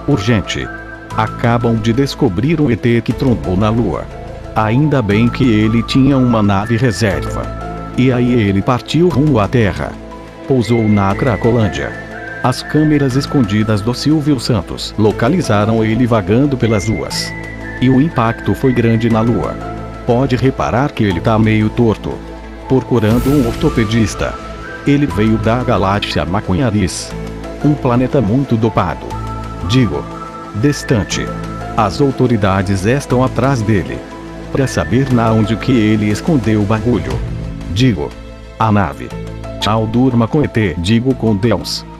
Urgente. Acabam de descobrir um ET que trombou na Lua. Ainda bem que ele tinha uma nave reserva. E aí ele partiu rumo à Terra. Pousou na Cracolândia. As câmeras escondidas do Silvio Santos localizaram ele vagando pelas ruas. E o impacto foi grande na Lua. Pode reparar que ele tá meio torto. Procurando um ortopedista. Ele veio da galáxia Maconharis. Um planeta muito dopado. Digo, distante. As autoridades estão atrás dele. Pra saber na onde que ele escondeu o bagulho. Digo, a nave. Tchau, durma com ET, digo com Deus.